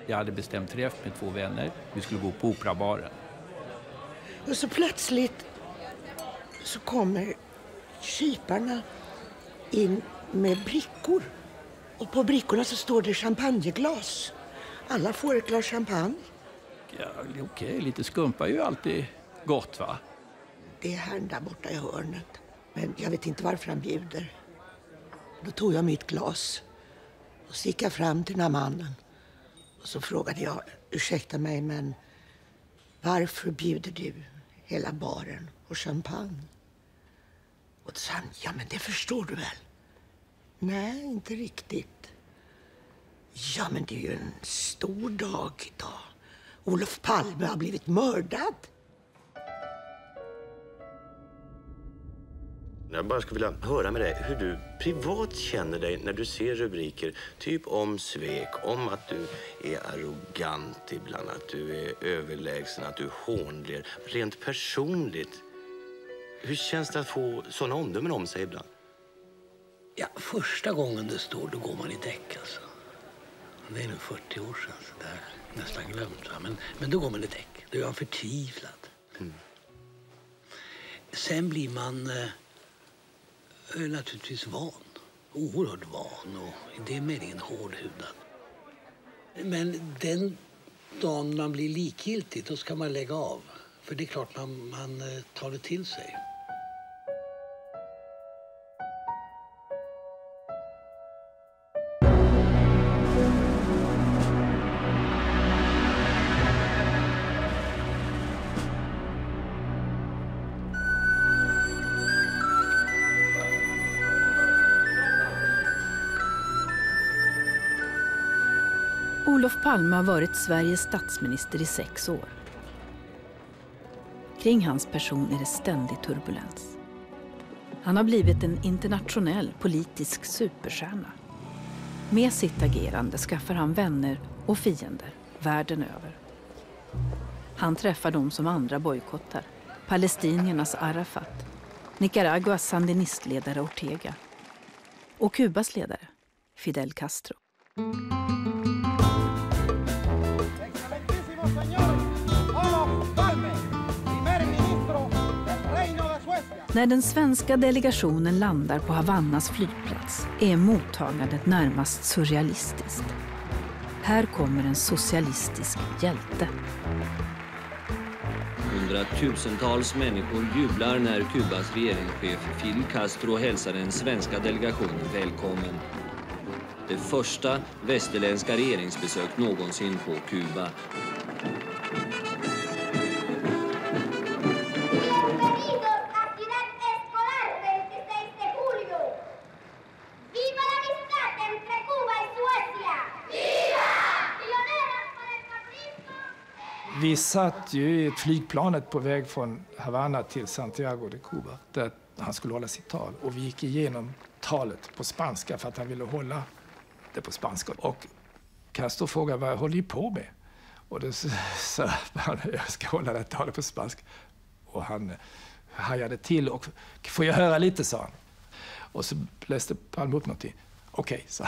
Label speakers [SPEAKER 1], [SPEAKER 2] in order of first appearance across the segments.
[SPEAKER 1] Jag hade bestämt träff med 2 vänner. Vi skulle gå på operabaren.
[SPEAKER 2] Och så plötsligt så kommer kyparna in med brickor. Och på brickorna så står det champagneglas. Alla får ett glas champagne.
[SPEAKER 1] Ja, okej. Lite skumpa är ju alltid gott, va?
[SPEAKER 2] Det är här där borta i hörnet. Men jag vet inte varför han bjuder. Då tog jag mitt glas och så gick jag fram till den här mannen. Och så frågade jag, ursäkta mig, men varför bjuder du hela baren på champagne? Och då sa han, ja men det förstår du väl? Nej, inte riktigt. Ja, men det är ju en stor dag idag. Olof Palme har blivit mördad.
[SPEAKER 3] Jag bara skulle vilja höra med dig hur du privat känner dig när du ser rubriker typ om svek, om att du är arrogant ibland, att du är överlägsen, att du hånler. Rent personligt, hur känns det att få sådana omdömen om sig ibland?
[SPEAKER 4] Ja, första gången det står, då går man i däck alltså. Det är nu 40 år sedan, så det är nästan glömt. Va? Men då går man i däck, då är man förtvivlad. Sen blir man naturligtvis van, oerhört van och i det meningen hårdhudad. Men den dagen man blir likgiltig, då ska man lägga av. För det är klart man tar det till sig.
[SPEAKER 5] Olof Palme har varit Sveriges statsminister i 6 år. Kring hans person är det ständig turbulens. Han har blivit en internationell politisk superstjärna. Med sitt agerande skaffar han vänner och fiender världen över. Han träffar dem som andra bojkottar. Palestiniernas Arafat, Nicaraguas sandinistledare Ortega och Kubas ledare Fidel Castro. När den svenska delegationen landar på Havannas flygplats är mottagandet närmast surrealistiskt. Här kommer en socialistisk hjälte.
[SPEAKER 6] Hundratusentals människor jublar när Kubas regeringschef Fidel Castro hälsar den svenska delegationen välkommen. Det första västerländska regeringsbesök någonsin på Kuba.
[SPEAKER 7] Vi satt ju i flygplanet på väg från Havanna till Santiago de Cuba där han skulle hålla sitt tal. Och vi gick igenom talet på spanska för att han ville hålla det på spanska. Och Castro frågade, vad håller ni på med? Och då sa han, jag ska hålla det talet på spanska. Och han hajade till och får jag höra lite, sa han. Och så läste Palme upp någonting. Okej, så.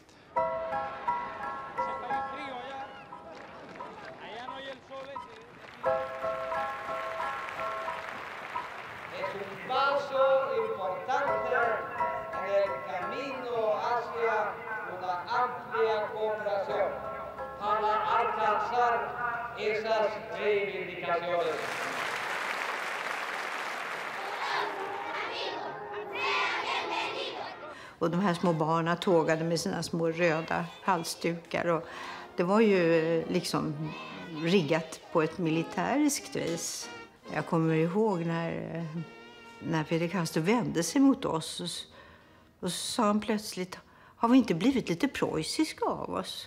[SPEAKER 8] Och de här små barnen tågade med sina små röda halsdukar. Och det var ju liksom riggat på ett militäriskt vis. Jag kommer ihåg när Fidel Castro vände sig mot oss. Och så sa han plötsligt, har vi inte blivit lite preussiska av oss?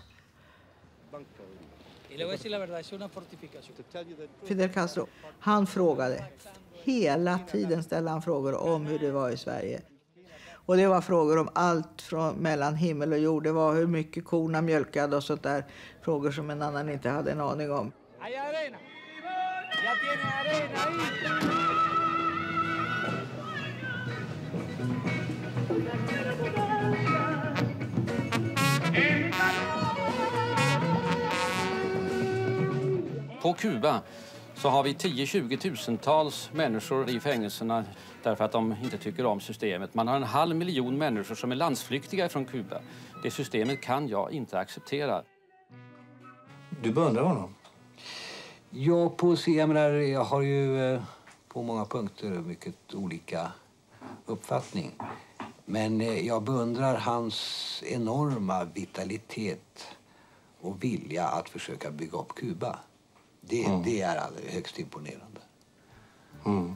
[SPEAKER 9] Fidel Castro, han frågade. Hela tiden ställde han frågor om hur det var i Sverige. Och det var frågor om allt från mellan himmel och jord. Det var hur mycket korna mjölkade och sånt där. Frågor som en annan inte hade en aning om.
[SPEAKER 10] På Kuba så har vi 10-20 tusentals människor i fängelserna därför att de inte tycker om systemet. Man har 500 000 människor som är landsflyktiga från Kuba. Det systemet kan jag inte acceptera.
[SPEAKER 11] Du beundrar honom?
[SPEAKER 4] Ja, jag har ju på många punkter mycket olika uppfattning. Men jag beundrar hans enorma vitalitet och vilja att försöka bygga upp Kuba. Det är högst imponerande.
[SPEAKER 11] Mm.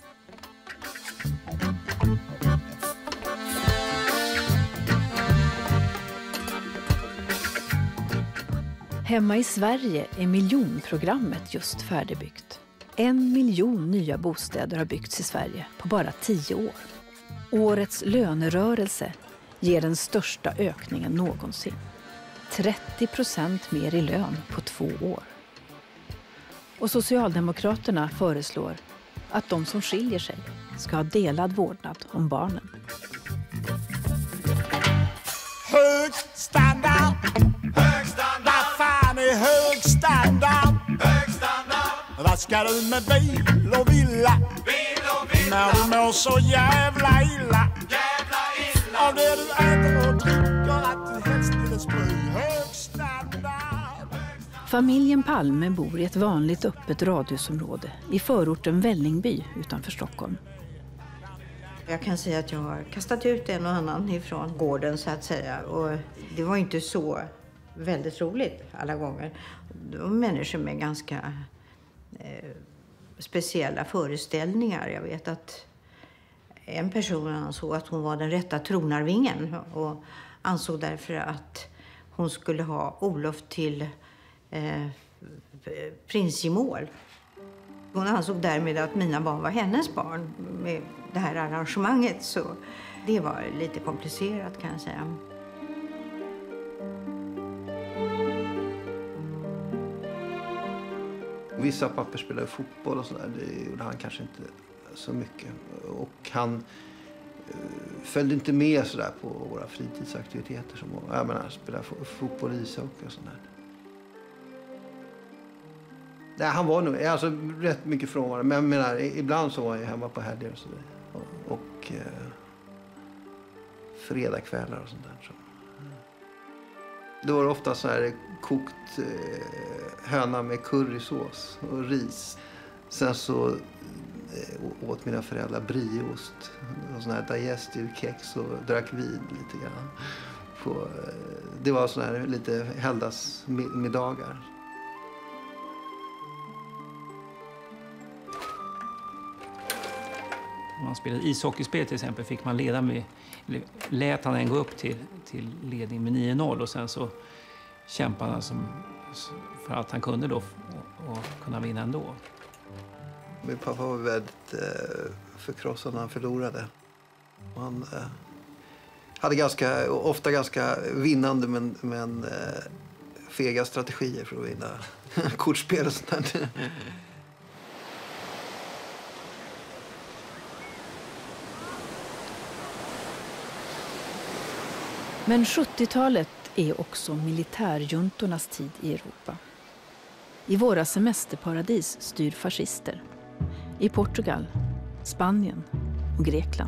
[SPEAKER 5] Hemma i Sverige är miljonprogrammet just färdigbyggt. 1 miljon nya bostäder har byggts i Sverige på bara 10 år. Årets lönerörelse ger den största ökningen någonsin. 30% mer i lön på 2 år. Och Socialdemokraterna föreslår att de som skiljer sig ska ha delad vårdnad om barnen.
[SPEAKER 12] Hög standard! Hög standard! Vad fan är hög standard? Hög standard! Vad ska du med bil och villa? Bil och villa! När du mår så jävla illa! Jävla illa! Av det du äter och dricker att du helst vill spy. Hög standard!
[SPEAKER 5] Familjen Palme bor i ett vanligt öppet radhusområde i förorten Vällingby utanför Stockholm.
[SPEAKER 8] Jag kan säga att jag har kastat ut en och annan ifrån gården så att säga. Och det var inte så väldigt roligt alla gånger. Det var människor med ganska speciella föreställningar. Jag vet att en person ansåg att hon var den rätta tronarvingen. Och ansåg därför att hon skulle ha Olof till prinsgemål. Hon ansåg därmed att mina barn var hennes barn med det här arrangemanget. Så det var lite komplicerat kan jag säga.
[SPEAKER 13] Vissa papper spelade fotboll och sådär. Det gjorde han kanske inte så mycket. Och han följde inte med sådär på våra fritidsaktiviteter. Som jag menar, spela fotboll, ishockey och sådär. Nej, han var nog alltså, rätt mycket frånvarande. Men jag menar, ibland så var jag hemma på helger och sådär. Och fredagskvällar och sånt där. Så. Då var det ofta så här kokt höna med currysås och ris. Sen så åt mina föräldrar brieost och sån här digestive-kex och drack vin lite grann. Det var sån här lite helgdagsmiddagar.
[SPEAKER 1] Om man spelade ishockeyspel till exempel fick man lät han en gå upp till ledning med 9-0 och sen så kämpade han för att han kunde då och kunna vinna ändå.
[SPEAKER 13] Min pappa var väldigt förkrossad när han förlorade. Han hade ofta ganska vinnande men fega strategier för att vinna kortspel och sånt där.
[SPEAKER 5] Men 70-talet är också militärjuntornas tid i Europa. I våra semesterparadis styr fascister. I Portugal, Spanien och Grekland.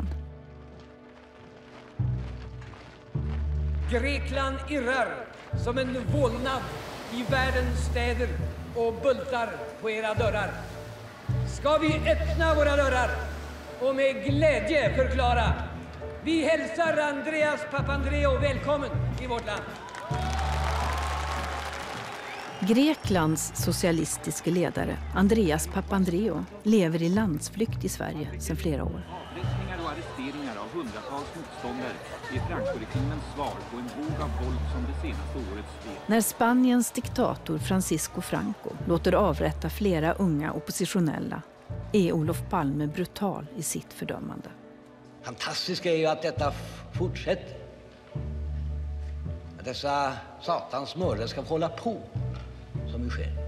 [SPEAKER 14] Grekland irrar som en vålnad i världens städer och bultar på era dörrar. Ska vi öppna våra dörrar och med glädje förklara: vi hälsar Andreas Papandreou välkommen i vårt land.
[SPEAKER 5] Greklands socialistiske ledare Andreas Papandreou lever i landsflykt i Sverige sedan flera år.
[SPEAKER 15] Avrättningar och arresteringar av hundratals motståndare är Franco-regimens svar på en våg av våld som det senaste årets spel.
[SPEAKER 5] När Spaniens diktator Francisco Franco låter avrätta flera unga oppositionella är Olof Palme brutal i sitt fördömande.
[SPEAKER 4] Fantastiska är ju att detta fortsätter. Att dessa satans mördare ska få hålla på som vi sker.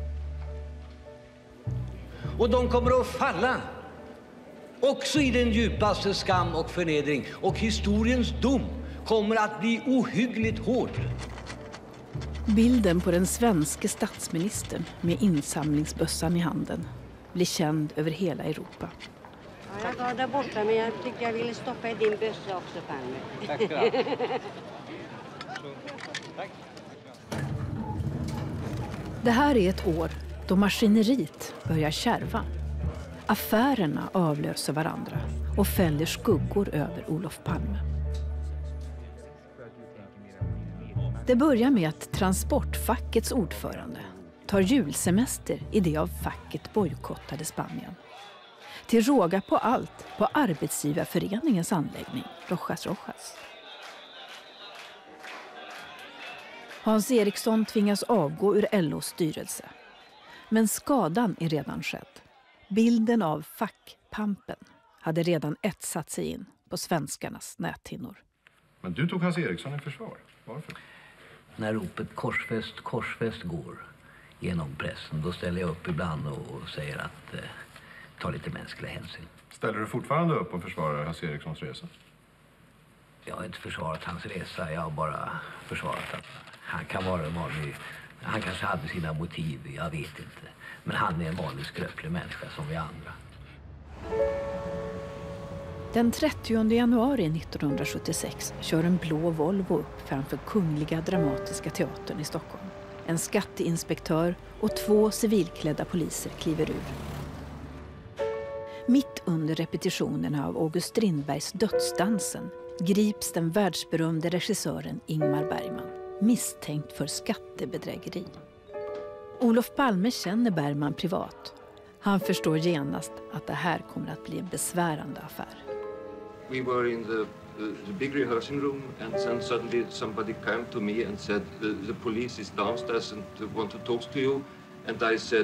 [SPEAKER 4] Och de kommer att falla också i den djupaste skam och förnedring. Och historiens dom kommer att bli ohyggligt hård.
[SPEAKER 5] Bilden på den svenske statsministern med insamlingsbössan i handen blir känd över hela Europa.
[SPEAKER 16] Ja, jag gav där borta, men jag tyckte jag ville stoppa i din bössa också, Palme.
[SPEAKER 10] Tack ska du ha.
[SPEAKER 5] Det här är ett år då maskineriet börjar kärva. Affärerna avlöser varandra och fäller skuggor över Olof Palme. Det börjar med att transportfackets ordförande tar julsemester i det av facket bojkottade Spanien. Till råga på allt på arbetsgivarföreningens anläggning, Rojas Rojas. Hans Eriksson tvingas avgå ur LOs styrelse. Men skadan är redan skedd. Bilden av fackpampen hade redan etsat sig in på svenskarnas näthinnor.
[SPEAKER 17] Men du tog Hans Eriksson i försvar. Varför?
[SPEAKER 18] När ropet korsfäst, korsfäst går genom pressen, då ställer jag upp ibland och säger att ta lite mänskliga hänsyn.
[SPEAKER 17] Ställer du fortfarande upp och försvarar Hans Erikssons resa?
[SPEAKER 18] Jag har inte försvarat hans resa, jag har bara försvarat att han kan vara en vanlig... Han kanske hade sina motiv, jag vet inte. Men han är en vanlig skröplig människa som vi andra.
[SPEAKER 5] Den 30 januari 1976 kör en blå Volvo upp framför Kungliga Dramatiska Teatern i Stockholm. En skatteinspektör och 2 civilklädda poliser kliver ur. Mitt under repetitionerna av August Strindbergs Dödsdansen grips den världsberömde regissören Ingmar Bergman, misstänkt för skattebedrägeri. Olof Palme känner Bergman privat. Han förstår genast att det här kommer att bli en besvärande affär.
[SPEAKER 19] We were in the big rehearsing room, and then suddenly somebody came to me and said, the police is downstairs and want to talk to you. And I said,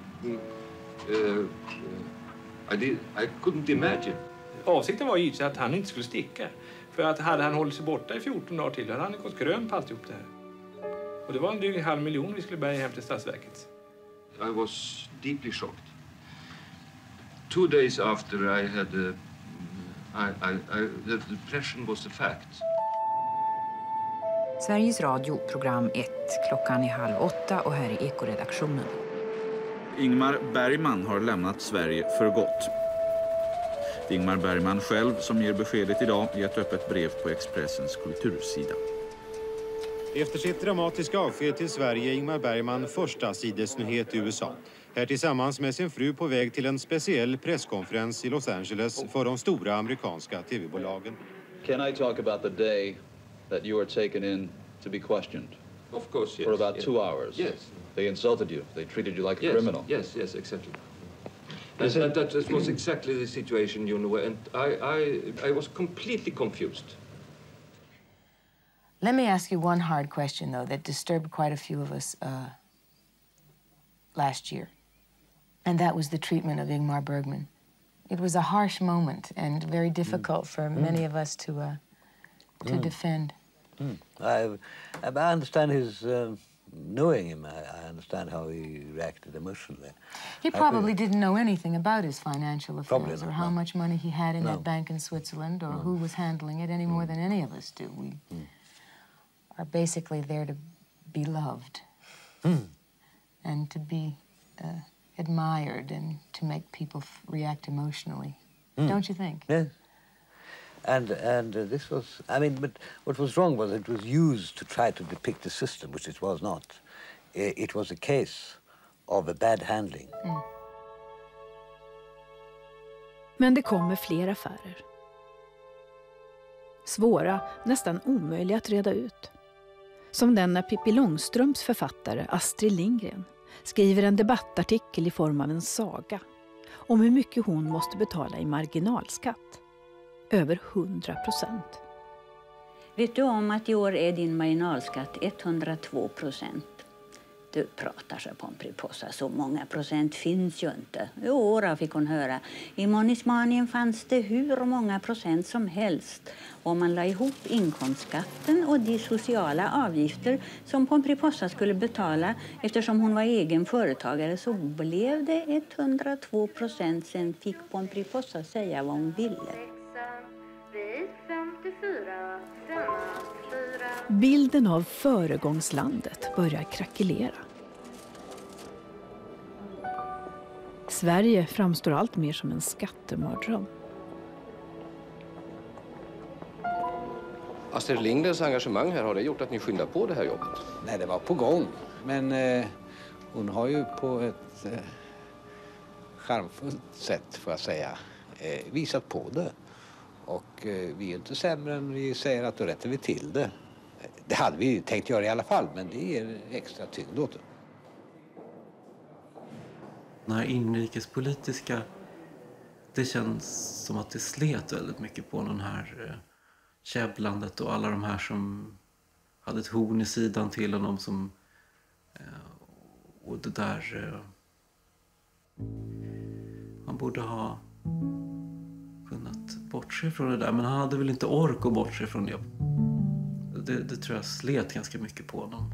[SPEAKER 19] I couldn't imagine.
[SPEAKER 20] Avsikten var givetvis att han inte skulle sticka. För att hade han hållit sig borta i 14 dagar till, hade han gått grön på alltihop det här. Och det var en dryg 500 000 vi skulle bärga hem till Stadsverket.
[SPEAKER 19] I was deeply shocked. 2 days after I had the depression was a fact.
[SPEAKER 21] Sveriges Radio, program 1. Klockan är 7:30 och här är Ekoredaktionen.
[SPEAKER 15] Ingmar Bergman har lämnat Sverige för gott. Ingmar Bergman själv som ger beskedet idag i ett öppet brev på Expressens kultursida.
[SPEAKER 22] Efter sitt dramatiska avsked till Sverige är Ingmar Bergman första sidesnyhet i USA. Här tillsammans med sin fru på väg till en speciell presskonferens i Los Angeles för de stora amerikanska tv-bolagen.
[SPEAKER 23] Can I talk about the day that you were taken in to be questioned?
[SPEAKER 19] Of course, yes.
[SPEAKER 23] For about 2 hours.
[SPEAKER 19] Yes.
[SPEAKER 23] They insulted you. They treated you like a
[SPEAKER 19] Yes,
[SPEAKER 23] criminal.
[SPEAKER 19] yes, exactly. And that was exactly the situation, you know, and I was completely confused.
[SPEAKER 24] Let me ask you one hard question, though, that disturbed quite a few of us last year. And that was the treatment of Ingmar Bergman. It was a harsh moment and very difficult for many of us to defend.
[SPEAKER 18] I understand his... knowing him, I understand how he reacted emotionally.
[SPEAKER 24] He probably didn't know anything about his financial affairs or how
[SPEAKER 18] no.
[SPEAKER 24] much money he had in that bank in Switzerland or who was handling it any more than any of us do. We are basically there to be loved and to be admired and to make people react emotionally. Don't you think?
[SPEAKER 18] Yes. And this was, I mean, but what was wrong was it was used to try to depict the system, which it was not. It was a case of a bad handling.
[SPEAKER 5] Men det kommer fler affärer. Svåra, nästan omöjliga att reda ut. Som den när Pippi Långstrumps författare Astrid Lindgren skriver en debattartikel i form av en saga om hur mycket hon måste betala i marginalskatt. Över 100%.
[SPEAKER 25] Vet du om att i år är din marginalskatt 102%? Du pratar så Pomperipossa, så många procent finns ju inte. Jo, då fick hon höra. I Monismanien fanns det hur många procent som helst. Om man la ihop inkomstskatten och de sociala avgifter som Pomperipossa skulle betala eftersom hon var egen företagare så blev det 102%. Sen fick Pomperipossa säga vad hon ville.
[SPEAKER 26] Vid 54, denna 4.
[SPEAKER 5] Bilden av föregångslandet börjar krackelera. Sverige framstår allt mer som en skattemardröm.
[SPEAKER 2] Astrid Lindgrens engagemang här, har det gjort att ni skyndar på det här jobbet?
[SPEAKER 3] Nej, det var på gång. Men hon har ju på ett charmfullt sätt, får jag säga, visat på det. Och vi är inte sämre än vi säger att då rättar vi till det. Det hade vi ju tänkt göra i alla fall, men det ger extra tyngd åt det.
[SPEAKER 6] Den här inrikespolitiska, det känns som att det slet väldigt mycket på den här käbblandet och alla de här som hade ett horn i sidan till honom som och det där man borde ha kunnat bortse från det där, men han hade väl inte ork att bortse från det. Det tror jag slet ganska mycket på honom.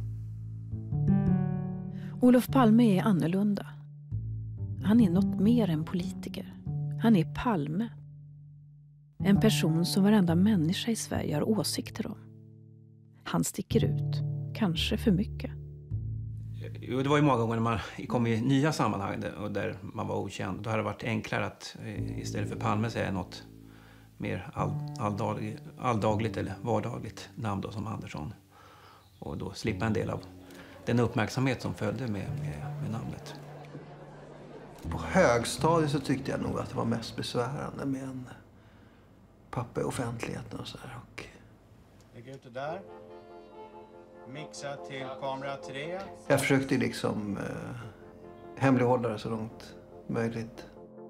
[SPEAKER 5] Olof Palme är annorlunda. Han är något mer än politiker. Han är Palme. En person som varenda människa i Sverige har åsikter om. Han sticker ut. Kanske för mycket.
[SPEAKER 1] Det var ju många gånger när man kom i nya sammanhang där man var okänd. Då hade det varit enklare att istället för Palme säga något mer alldagligt eller vardagligt namn då, som Andersson. Och då slippa en del av den uppmärksamhet som följde med namnet.
[SPEAKER 13] På högstadiet så tyckte jag nog att det var mest besvärande med en pappa i offentligheten och så här. Och...
[SPEAKER 7] Lägg ut det där. Mixa till kamera 3.
[SPEAKER 13] Jag försökte liksom hemlighålla det så långt möjligt.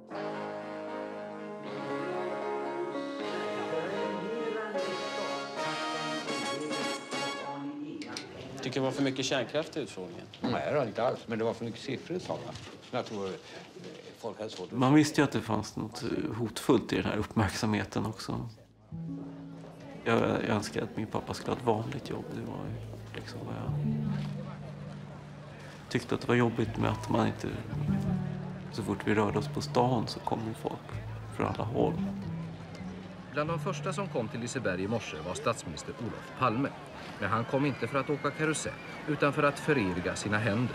[SPEAKER 10] Tycker det var för mycket kärnkraft i utfrågningen?
[SPEAKER 3] Nej, det var inte alls. Men det var för mycket siffror i sådana. Jag tror folk hade svårt.
[SPEAKER 6] Man visste ju att det fanns något hotfullt i den här uppmärksamheten också. Jag önskar att min pappa skulle ha ett vanligt jobb. Det var ju liksom vad jag tyckte att det var jobbigt med att man inte... Så fort vi rörde oss på stan så kom ju folk från alla håll.
[SPEAKER 9] Bland de första som kom till Liseberg i morse var statsminister Olof Palme. Men han kom inte för att åka karusell, utan för att föreviga sina händer.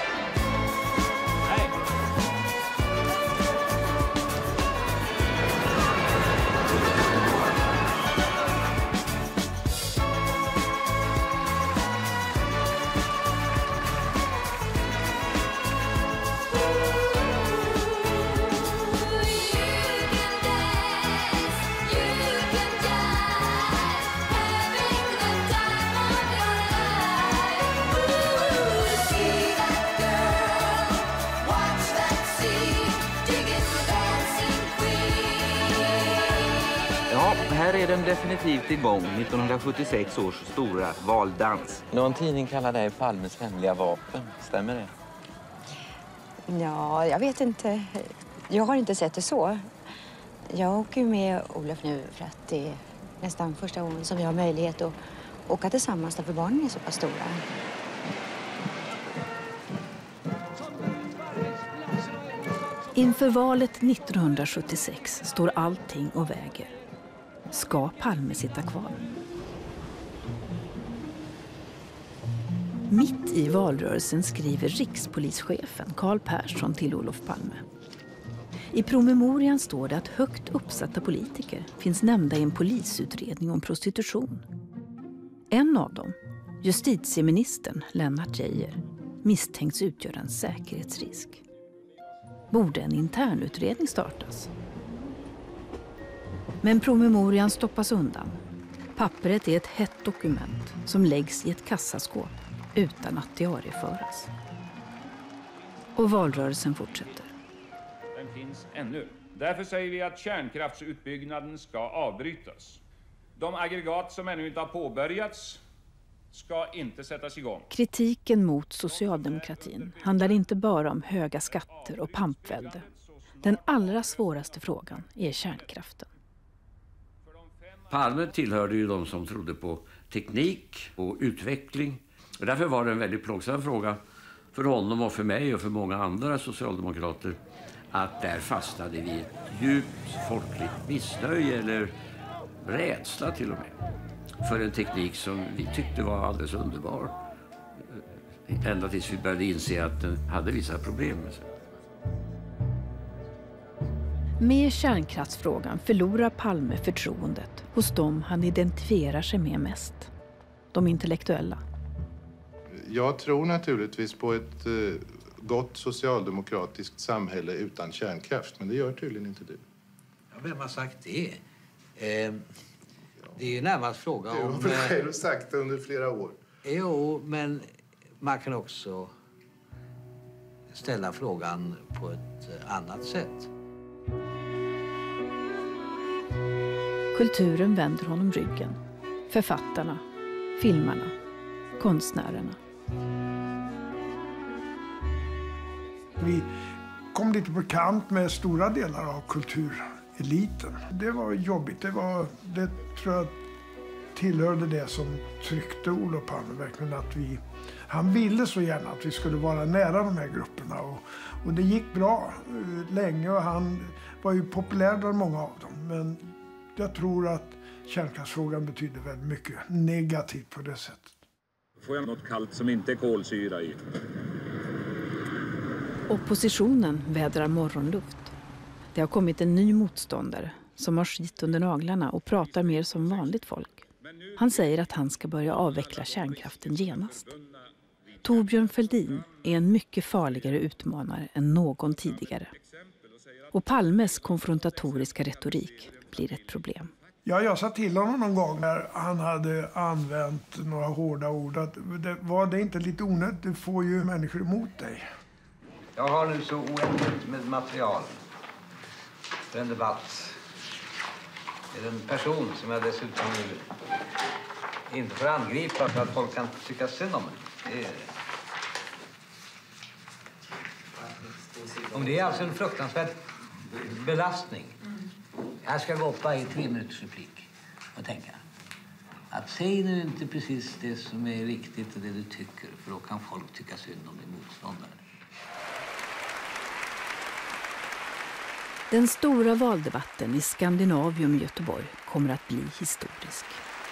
[SPEAKER 26] Här är den definitivt igång, 1976 års stora valdans. Någon tidning kallar det Palmes hemliga vapen, stämmer det?
[SPEAKER 27] Ja, jag vet inte. Jag har inte sett det så. Jag åker med Olof nu för att det är nästan första gången som vi har möjlighet att åka tillsammans därför barnen är så pass stora.
[SPEAKER 5] Inför valet 1976 står allting och väger. Ska Palme sitta kvar? Mitt i valrörelsen skriver rikspolischefen Carl Persson till Olof Palme. I promemorian står det att högt uppsatta politiker finns nämnda i en polisutredning om prostitution. En av dem, justitieministern Lennart Geijer, misstänks utgöra en säkerhetsrisk. Borde en internutredning startas? Men promemorian stoppas undan. Pappret är ett hett dokument som läggs i ett kassaskåp utan att diarieföras. Och valrörelsen fortsätter.
[SPEAKER 28] Den finns ännu. Därför säger vi att kärnkraftsutbyggnaden ska avbrytas. De aggregat som ännu inte har påbörjats ska inte sättas igång.
[SPEAKER 5] Kritiken mot socialdemokratin handlar inte bara om höga skatter och pampvälde. Den allra svåraste frågan är kärnkraften.
[SPEAKER 29] Palme tillhörde ju de som trodde på teknik och utveckling. Och därför var det en väldigt plågsam fråga för honom och för mig och för många andra socialdemokrater att där fastnade vi ett djupt folkligt missnöje eller rädsla till och med. för en teknik som vi tyckte var alldeles underbar. Ända tills vi började inse att den hade vissa problem med sig.
[SPEAKER 5] Med kärnkraftsfrågan förlorar Palme förtroendet hos dem han identifierar sig med mest. De intellektuella.
[SPEAKER 4] Jag tror naturligtvis på ett gott socialdemokratiskt samhälle utan kärnkraft, men det gör tydligen inte du.
[SPEAKER 3] Ja, vem har sagt det? Det är ju närmast fråga om...
[SPEAKER 4] Du har väl själv sagt det under flera år.
[SPEAKER 3] Jo, men man kan också ställa frågan på ett annat sätt.
[SPEAKER 5] Kulturen vänder honom ryggen. Författarna, filmarna, konstnärerna.
[SPEAKER 8] Vi kom lite på kant med stora delar av kultureliten. Det var jobbigt. Det tror jag tillhörde det som tryckte Olof Palme verkligen, att han ville så gärna att vi skulle vara nära de här grupperna, och det gick bra länge, och han var ju populär bland många av dem, men jag tror att kärnkraftsfrågan betyder väldigt mycket negativt på det sättet.
[SPEAKER 28] Får jag något kallt som inte är kolsyra i?
[SPEAKER 5] Oppositionen vädrar morgonluft. Det har kommit en ny motståndare som har skit under naglarna och pratar mer som vanligt folk. Han säger att han ska börja avveckla kärnkraften genast. Torbjörn Fälldin är en mycket farligare utmanare än någon tidigare. Och Palmes konfrontatoriska retorik blir ett problem.
[SPEAKER 8] Ja, jag sa till honom någon gång när han hade använt några hårda ord att var det inte lite onödigt, du får ju människor emot dig.
[SPEAKER 3] Jag har nu så oändligt med material för en debatt med en person som jag dessutom nu inte får angripa för att folk kan tycka synd om mig. Om det är alltså en fruktansvärd belastning. Jag ska gå upp i 3 minuters replik och tänka att säg nu inte precis det som är riktigt och det du tycker, för då kan folk tycka synd om din motståndare.
[SPEAKER 5] Den stora valdebatten i Skandinavium i Göteborg kommer att bli historisk.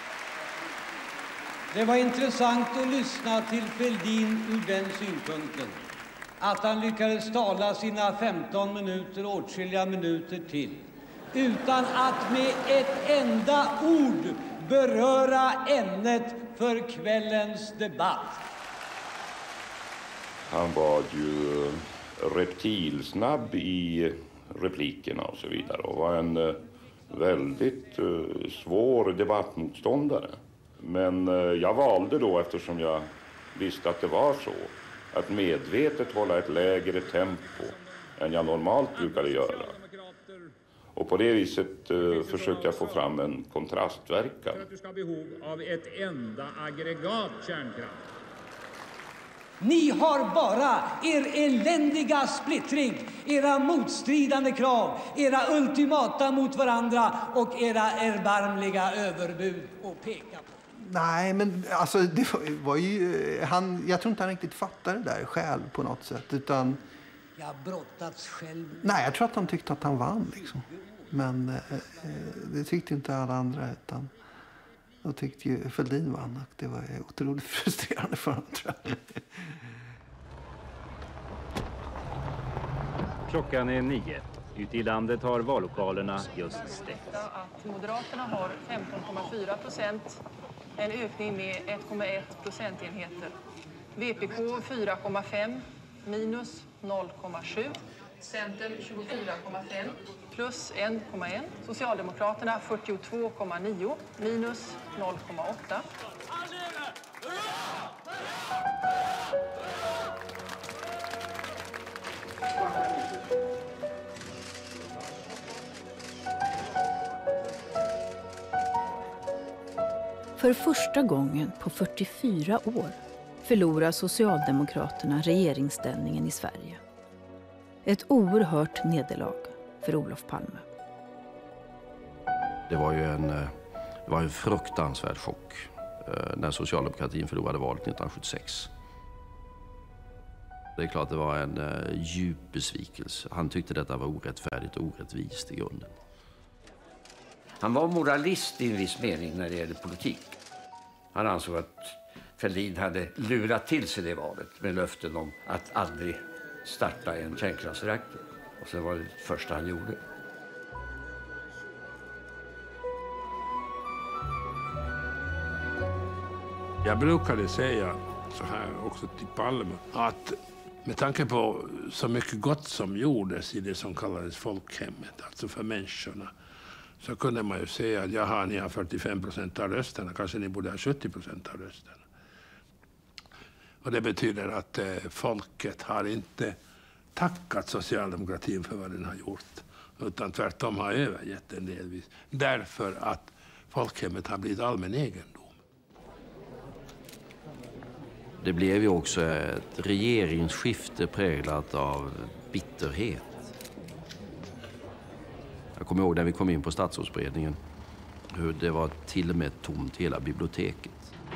[SPEAKER 11] Det var intressant att lyssna till Fälldin ur den synpunkten att han lyckades tala sina 15 minuter, åtskilliga minuter till, utan att med ett enda ord beröra ämnet för kvällens debatt.
[SPEAKER 12] Han var ju reptilsnabb i replikerna och så vidare, och var en väldigt svår debattmotståndare. Men jag valde då, eftersom jag visste att det var så, att medvetet hålla ett lägre tempo än jag normalt brukade göra. Och på det viset försökte jag få fram en kontrastverkan.
[SPEAKER 28] Att du ska ha behov av ett enda aggregat kärnkraft.
[SPEAKER 11] Ni har bara er eländiga splittring, era motstridande krav, era ultimata mot varandra och era erbarmliga överbud att peka på.
[SPEAKER 13] Nej, men alltså det var ju jag tror inte han riktigt fattade det där själv på något sätt, utan
[SPEAKER 11] jag brottats själv.
[SPEAKER 13] Nej, jag tror att han tyckte att han vann liksom. Men det tyckte inte alla andra, utan då tyckte ju Fälldin vann, och det var otroligt frustrerande för honom, tror jag.
[SPEAKER 14] Klockan är 9. Ute i landet har vallokalerna just stängts.
[SPEAKER 16] Att Moderaterna har 15,4%, en ökning med 1,1 procentenheter. VPK 4,5, minus 0,7. Centern 24,5, plus 1,1. Socialdemokraterna 42,9, minus 0,8.
[SPEAKER 5] För första gången på 44 år förlorar Socialdemokraterna regeringsställningen i Sverige. Ett oerhört nederlag för Olof Palme.
[SPEAKER 17] Det var ju en fruktansvärd chock när socialdemokratin förlorade valet 1976. Det är klart det var en djup besvikelse. Han tyckte detta var orättfärdigt och orättvist i grunden.
[SPEAKER 29] Han var moralist i en viss mening när det gällde politik. Han ansåg att Fälldin hade lurat till sig det valet med löften om att aldrig starta en kärnkraftsreaktor. Och så var det första han gjorde.
[SPEAKER 15] Jag brukade säga så här också till Palme att med tanke på så mycket gott som gjordes i det som kallades folkhemmet, alltså för människorna, så kunde man ju säga att jaha, ni har 45% av rösterna, kanske ni borde ha 70% av rösterna. Och det betyder att folket har inte tackat socialdemokratin för vad den har gjort, utan tvärtom har övergett den delvis, därför att folkhemmet har blivit allmän egendom.
[SPEAKER 17] Det blev ju också ett regeringsskifte präglat av bitterhet. Jag kommer ihåg när vi kom in på statsrådsberedningen hur det var till och med tomt hela biblioteket.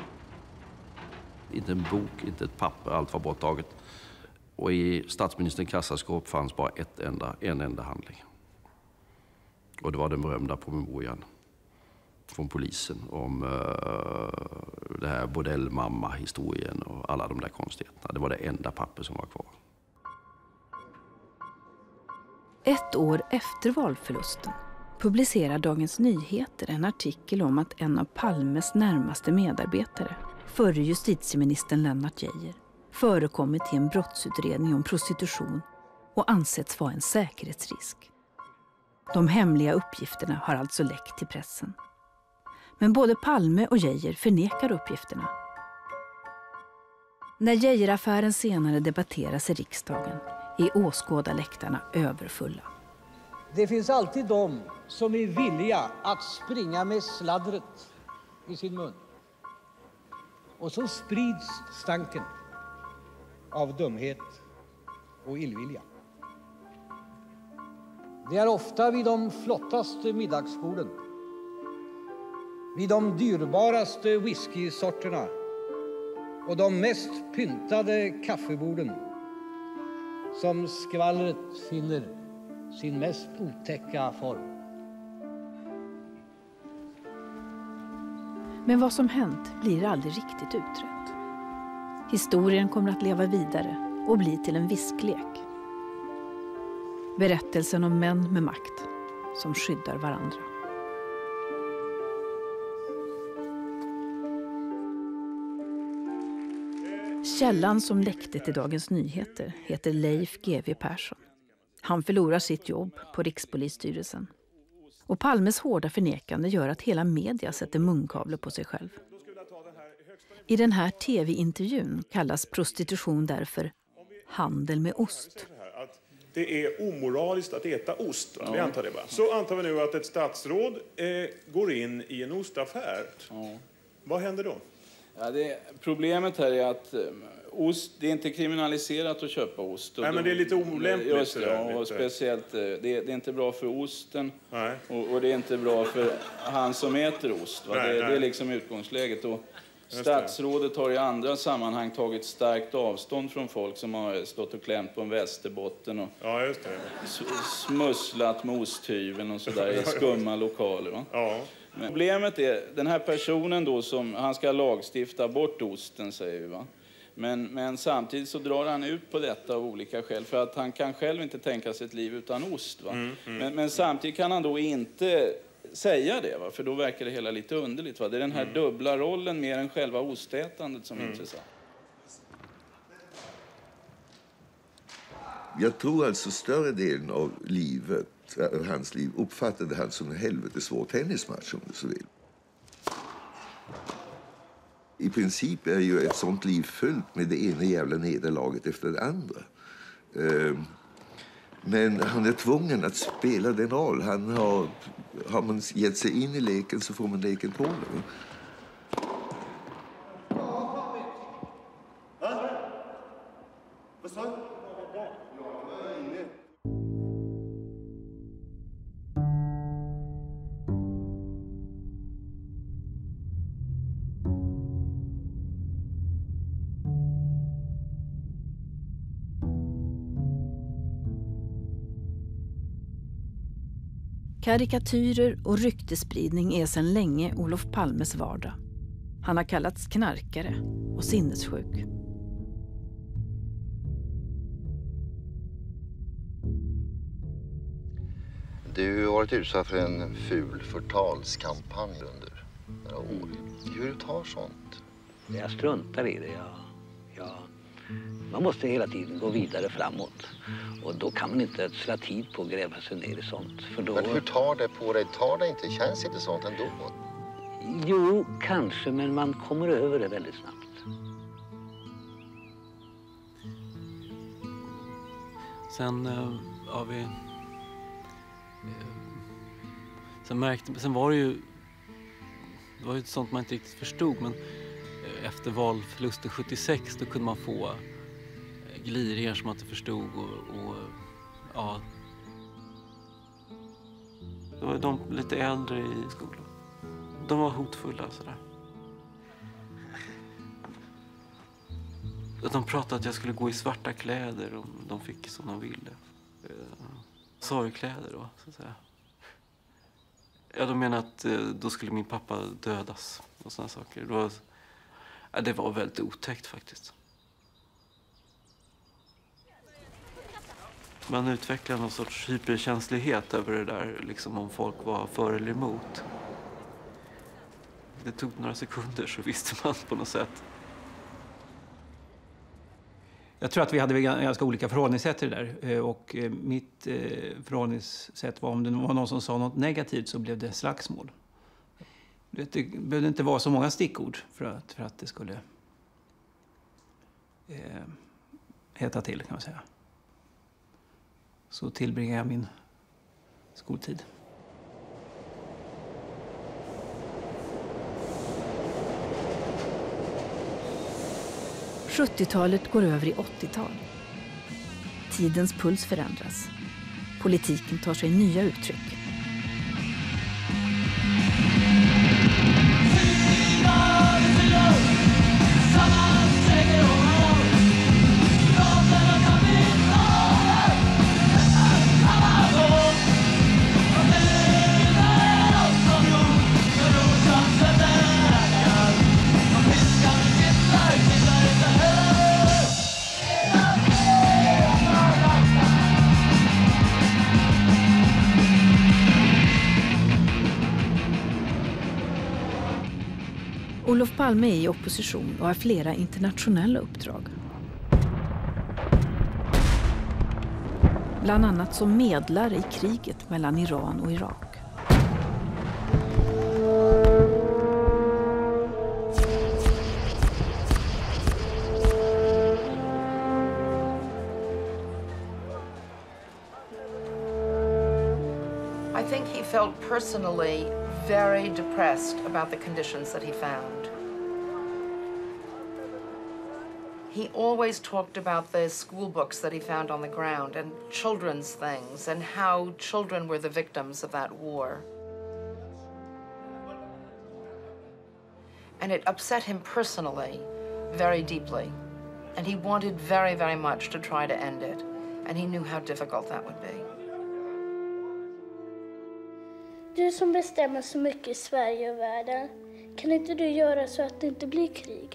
[SPEAKER 17] Inte en bok, inte ett papper, allt var borttaget. Och i statsministerns kassaskåp fanns bara en enda handling. Och det var den berömda promemorian från polisen om det här bordellmamma-historien och alla de där konstigheterna. Det var det enda papper som var kvar.
[SPEAKER 5] Ett år efter valförlusten publicerar Dagens Nyheter en artikel om att en av Palmes närmaste medarbetare, förre justitieministern Lennart Geijer, förekommit i en brottsutredning om prostitution och ansetts vara en säkerhetsrisk. De hemliga uppgifterna har alltså läckt till pressen. Men både Palme och Geijer förnekar uppgifterna. När Geijer-affären senare debatteras i riksdagen är åskådarläktarna överfulla.
[SPEAKER 11] Det finns alltid de som är villiga att springa med sladdret i sin mun. Och så sprids stanken av dumhet och illvilja. Det är ofta vid de flottaste middagsborden, vid de dyrbaraste whiskysorterna och de mest pyntade kaffeborden som skvallret finner sin mest otäcka form.
[SPEAKER 5] Men vad som hänt blir aldrig riktigt utrett. Historien kommer att leva vidare och bli till en visklek. Berättelsen om män med makt som skyddar varandra. Källan som läckte till Dagens Nyheter heter Leif GW Persson. Han förlorar sitt jobb på Rikspolisstyrelsen. Och Palmes hårda förnekande gör att hela media sätter munkavle på sig själv. I den här tv-intervjun kallas prostitution därför handel med ost.
[SPEAKER 18] Det är omoraliskt att äta ost. Vi antar det, va? Så antar vi nu att ett statsråd går in i en ostaffär. Ja. Vad händer då?
[SPEAKER 19] Ja, problemet här är att ost, det är inte kriminaliserat att köpa ost.
[SPEAKER 18] Nej, men det är lite olämpligt.
[SPEAKER 19] Just det, och speciellt, det är inte bra för osten. Nej. Och det är inte bra för han som äter ost. Va? Nej. Det är liksom utgångsläget. Och statsrådet har i andra sammanhang tagit starkt avstånd från folk som har stått och klämt på en västerbotten och smusslat med osthyveln och sådär i skumma lokaler. Va? Ja. Men problemet är, den här personen då som, han ska lagstifta bort osten, säger vi, va? Men samtidigt så drar han ut på detta av olika skäl, för att han kan själv inte tänka sig ett liv utan ost, va? Men samtidigt kan han då inte säga det, va? För då verkar det hela lite underligt, va? Det är den här dubbla rollen mer än själva ostätandet som är intressant.
[SPEAKER 20] Jag tror alltså större delen av livet, hans liv, uppfattade han som en helvetesvår tennismatch, om du så vill. I princip är ju ett sånt liv fullt med det ena jävla nederlaget efter det andra. Men han är tvungen att spela den roll. Har man gett sig in i leken så får man leken tåla.
[SPEAKER 18] Vad sa du?
[SPEAKER 5] Karikatyrer och ryktespridning är sedan länge Olof Palmes vardag. Han har kallats knarkare och sinnessjuk.
[SPEAKER 1] Du har varit utsatt för en ful förtalskampanj under några år. Hur tar sånt?
[SPEAKER 3] Jag struntar i det. Man måste hela tiden gå vidare framåt. Och då kan man inte ödsla tid på att gräva sig ner i sånt. För då...
[SPEAKER 1] Men hur tar det på dig? Tar det inte? Känns inte sånt ändå?
[SPEAKER 3] Jo, kanske, men man kommer över det väldigt snabbt.
[SPEAKER 6] Sen har vi... Sen var det ju... Det var ju sånt man inte riktigt förstod, men efter valförlusten 76 då kunde man få gliringar som man inte förstod och ja. Det var de lite äldre i skolan. De var hotfulla sådär. De pratade att jag skulle gå i svarta kläder om de fick som de ville. Sorgkläder då, så att säga. Ja, de menar att då skulle min pappa dödas och sådana saker. Det var väldigt otäckt faktiskt. Man utvecklar någon sorts hyperkänslighet över det där, liksom om folk var för eller emot. Det tog några sekunder så visste man på något sätt.
[SPEAKER 2] Jag tror att vi hade ganska olika förhållningssätt till det där. Och mitt förhållningssätt var om det var någon som sa något negativt så blev det slagsmål. Det behövde inte vara så många stickord för att det skulle heta till, kan man säga. Så tillbringar jag min skoltid.
[SPEAKER 5] –70-talet går över i 80-tal. Tidens puls förändras. Politiken tar sig nya uttryck. Olof Palme är i opposition och har flera internationella uppdrag. Bland annat som medlare i kriget mellan Iran och Irak.
[SPEAKER 7] I think he felt personally very depressed about the conditions that he found. He always talked about the school books that he found on the ground and children's things and how children were the victims of that war. And it upset him personally very deeply. And he wanted very, very much to try to end it. And he knew how difficult that would be.
[SPEAKER 10] Du som bestämmer så mycket i Sverige och världen, kan inte du göra så att det inte blir krig?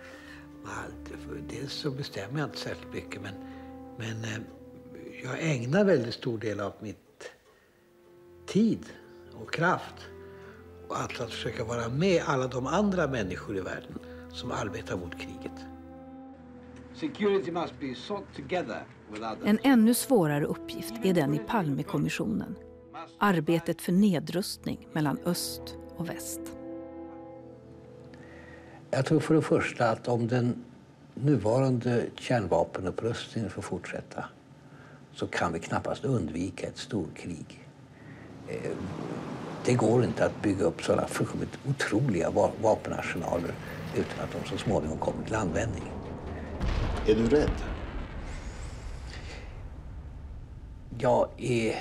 [SPEAKER 21] Dels så bestämmer jag inte särskilt mycket, men jag ägnar väldigt stor del av mitt tid och kraft och att försöka vara med alla de andra människor i världen som arbetar mot kriget.
[SPEAKER 3] Security must be sought together with others.
[SPEAKER 5] En ännu svårare uppgift är den i Palmekommissionen. Arbetet för nedrustning mellan öst och väst.
[SPEAKER 21] Jag tror för det första att om den nuvarande kärnvapenupprustningen får fortsätta så kan vi knappast undvika ett storkrig. Det går inte att bygga upp sådana fullkomligt otroliga vapenarsenaler utan att de så småningom kommer till användning.
[SPEAKER 20] Är du rädd?
[SPEAKER 21] Jag är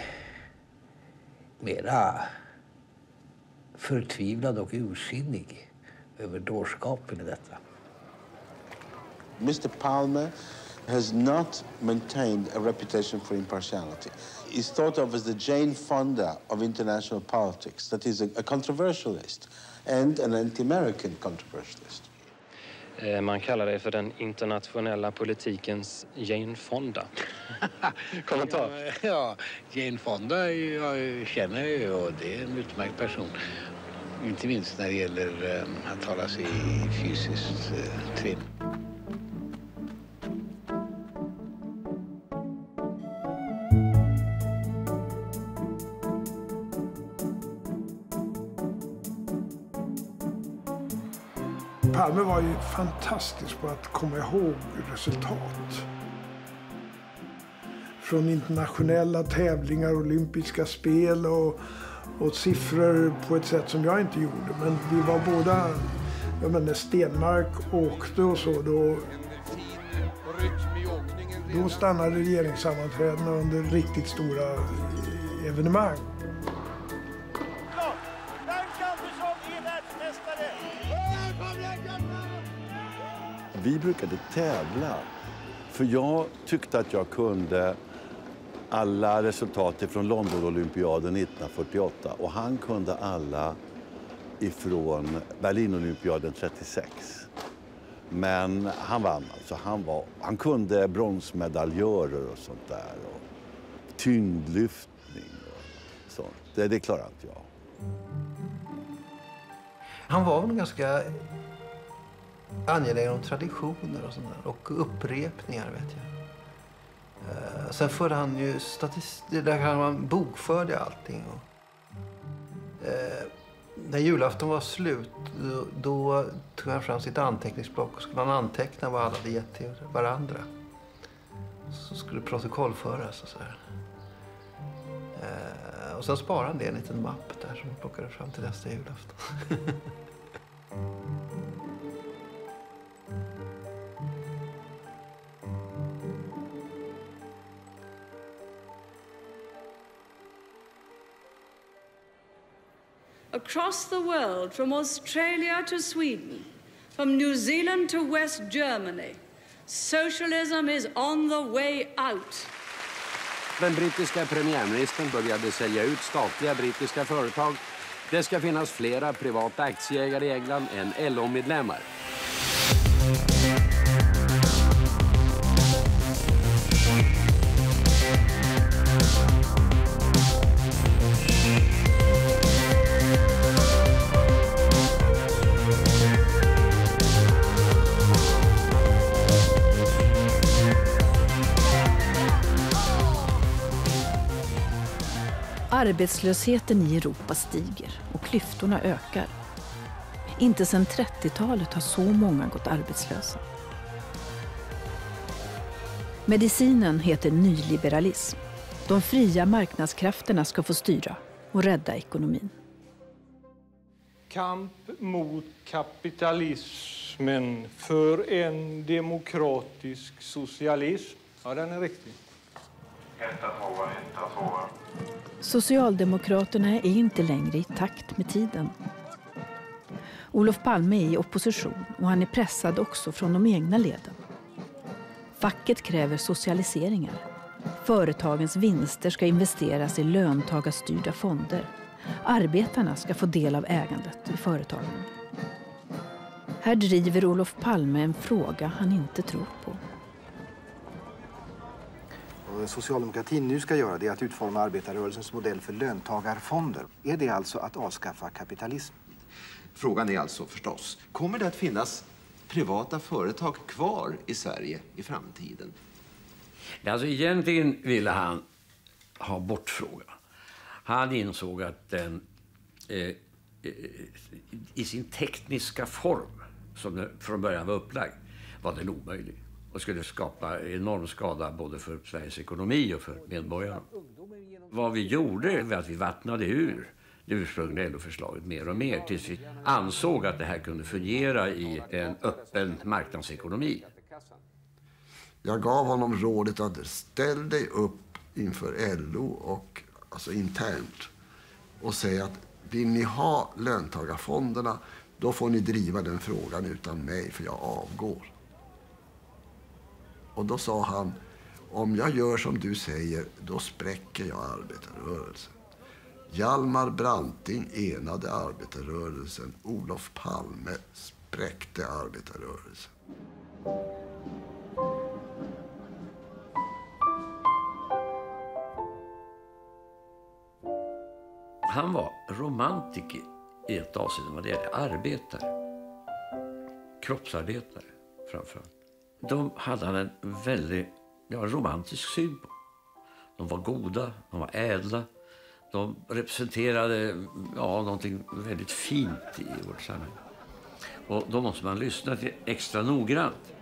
[SPEAKER 21] mera förtvivlad och ursinnig över dårskapen i detta.
[SPEAKER 20] Mr. Palme
[SPEAKER 4] has not maintained a reputation for impartiality. He's thought of as the Jane Fonda of international politics, that he's a controversialist and an anti-American controversialist.
[SPEAKER 8] Man kallar det för den internationella politikens Jane Fonda. Kommentar?
[SPEAKER 21] Ja, Jane Fonda jag känner ju och det är en utmärkt person. Inte minst när det gäller att hålla sig fysiskt trim.
[SPEAKER 9] Palme var ju fantastisk på att komma ihåg resultat. Från internationella tävlingar, olympiska spel och siffror på ett sätt som jag inte gjorde. Men vi var båda, jag menar Stenmark åkte och så, då stannade regeringssammanträdena under riktigt stora evenemang.
[SPEAKER 22] Vi brukade tävla, för jag tyckte att jag kunde alla resultat från London-olympiaden 1948 och han kunde alla ifrån Berlin-olympiaden 36. Men han vann alltså. Han kunde bronsmedaljörer och sånt där och tyngdlyftning och sånt. Det klarar inte jag.
[SPEAKER 13] Han var väl ganska angelägen om traditioner och sånt där, och upprepningar vet jag. Sen förde han ju statistik, där han bokförde allting. När julafton var slut då tog han fram sitt anteckningsblock och skulle han anteckna vad alla hade gett till varandra. Så skulle protokollföras och så här. Och sen sparade han det i en liten mapp där som han plockade fram till nästa julafton.
[SPEAKER 23] Across the world, from Australia to Sweden, from New Zealand to West Germany, socialism is on the way out.
[SPEAKER 24] Den brittiska premiärministern började sälja ut statliga brittiska företag. Det ska finnas flera privata aktieägare i England än LO-medlemmar.
[SPEAKER 5] Arbetslösheten i Europa stiger och klyftorna ökar. Inte sedan 30-talet har så många gått arbetslösa. Medicinen heter nyliberalism. De fria marknadskrafterna ska få styra och rädda ekonomin.
[SPEAKER 25] Kamp mot kapitalismen för en demokratisk socialism. Ja, den är riktig.
[SPEAKER 5] Socialdemokraterna är inte längre i takt med tiden. Olof Palme är i opposition och han är pressad också från de egna leden. Facket kräver socialiseringar. Företagens vinster ska investeras i löntagarstyrda fonder. Arbetarna ska få del av ägandet i företagen. Här driver Olof Palme en fråga han inte tror på.
[SPEAKER 26] Socialdemokratin nu ska göra det är att utforma arbetarrörelsens modell för löntagarfonder. Är det alltså att avskaffa kapitalism?
[SPEAKER 27] Frågan är alltså förstås, kommer det att finnas privata företag kvar i Sverige i framtiden?
[SPEAKER 29] Alltså egentligen ville han ha bort frågan. Han insåg att den i sin tekniska form, som den från början var upplagd, var den omöjlig. Och skulle skapa enorm skada både för Sveriges ekonomi och för medborgarna. Vad vi gjorde var att vi vattnade ur det ursprungliga LO-förslaget mer och mer tills vi ansåg att det här kunde fungera i en öppen marknadsekonomi.
[SPEAKER 30] Jag gav honom rådet att ställ dig upp inför LO och alltså internt och säga att vill ni ha löntagarfonderna då får ni driva den frågan utan mig för jag avgår. Och då sa han, om jag gör som du säger, då spräcker jag arbetarrörelsen. Hjalmar Branting enade arbetarrörelsen. Olof Palme spräckte arbetarrörelsen.
[SPEAKER 29] Han var romantiker i ett avseende vad det gällde arbetare. Kroppsarbetare framförallt. De hade han en väldigt romantisk syn på. De var goda, de var ädla. De representerade någonting väldigt fint i vårt samhälle. Och då måste man lyssna till extra noggrant.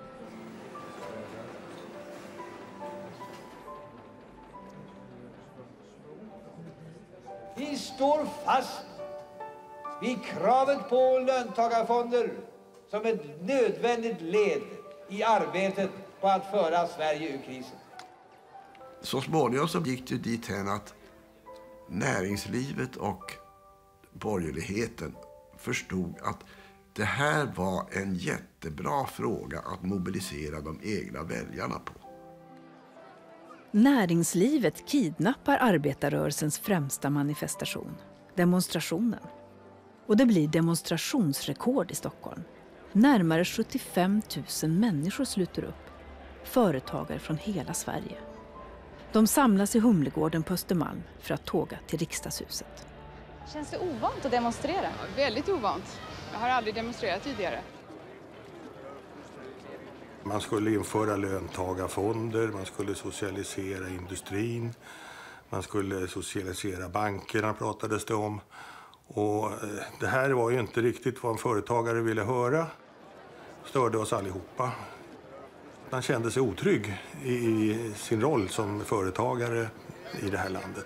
[SPEAKER 1] Vi står fast vid kravet på löntagarfonder som ett nödvändigt led i arbetet på att föra Sverige ur krisen.
[SPEAKER 30] Så småningom så gick det dithän att näringslivet och borgerligheten förstod att det här var en jättebra fråga att mobilisera de egna väljarna på.
[SPEAKER 5] Näringslivet kidnappar arbetarrörelsens främsta manifestation, demonstrationen. Och det blir demonstrationsrekord i Stockholm. Närmare 75 000 människor sluter upp. Företagare från hela Sverige. De samlas i Humlegården på Östermalm för att tåga till riksdagshuset.
[SPEAKER 11] Känns det ovant att demonstrera?
[SPEAKER 12] Ja, väldigt ovant. Jag har aldrig demonstrerat tidigare.
[SPEAKER 14] Man skulle införa löntagarfonder, man skulle socialisera industrin, man skulle socialisera bankerna pratades det om. Och det här var ju inte riktigt vad en företagare ville höra. Störde oss allihopa. Man kände sig otrygg i sin roll som företagare i det här landet.